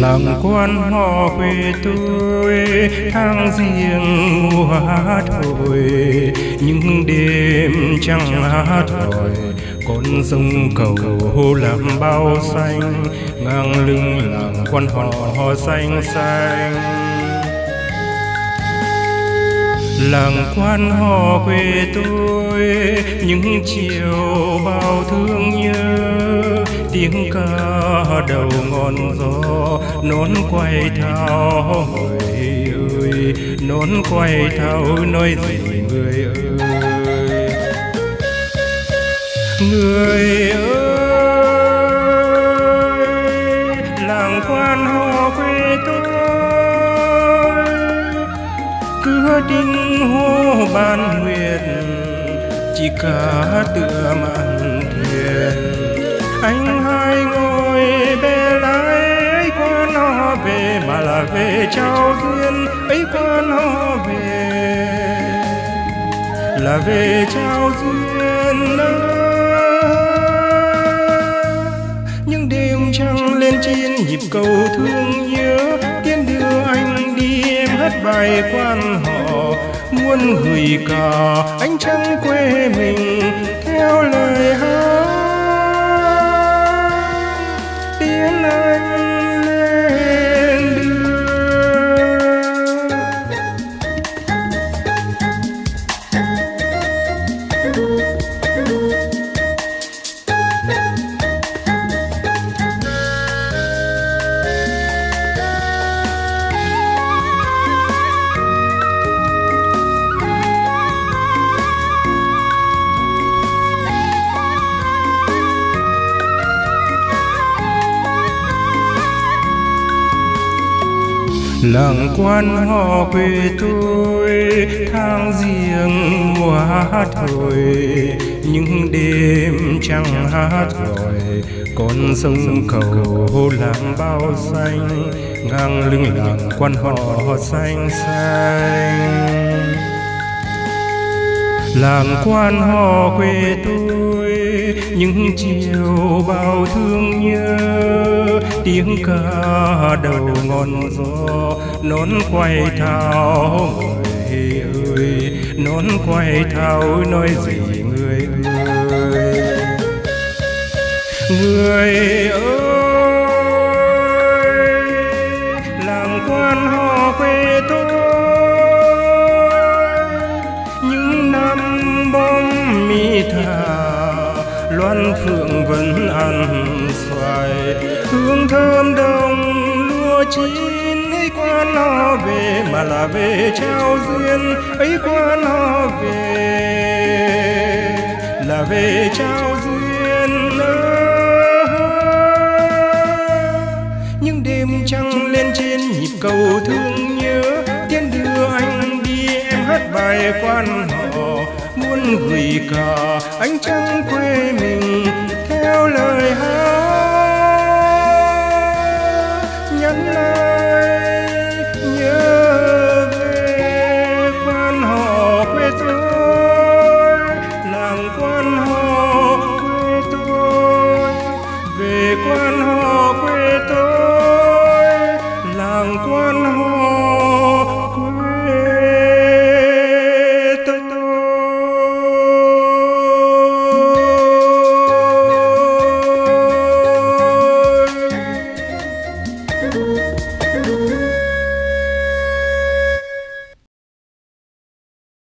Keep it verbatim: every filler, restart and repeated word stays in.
làng quan họ quê tôi tháng riêng mùa hát hồi, những đêm trăng hát hỏi con sông cầu làm bao xanh, ngang lưng làng quan họ xanh xanh. Làng quan họ quê tôi những chiều bao thương nhớ, tiếng ca đầu ngọn gió nón quay thao người ơi, nón quay thao nói gì người ơi. Người ơi làng quan họ quê tôi, cửa đinh hô ban nguyệt chỉ cả tựa mạn thuyền. Anh hai ngồi bè lái ấy qua nó về, mà là về trao duyên ấy qua nó về, là về trao duyên đó. Những đêm trăng lên trên nhịp cầu thương nhớ, tiến đưa anh đi em hát bài quan họ, muốn gửi cả ánh trăng quê mình theo lời hát tiến anh lên đường. Làng quan họ quê tôi tháng riêng mùa hát hồi, những đêm trăng hát gọi con sông cầu làm bao xanh, ngang lưng làng quan họ xanh xanh. Làng quan họ quê tôi những chiều bao thương nhớ, tiếng ca đầu ngọn gió nón quay thao người ơi, nón quay thao nói gì người ơi. Người ơi làng quan họ quê tôi, những năm bom mi thả loan phượng vẫn ăn xoài, hương thơm đồng lúa chín ấy qua nó về, mà là về trao duyên ấy qua nó về, là về trao duyên ơi. Những đêm trăng lên trên nhịp cầu thương nhớ, tiến đưa anh đi em hát bài quan họ, muốn gửi cả ánh trăng quê mình theo lời hát nhắn lời.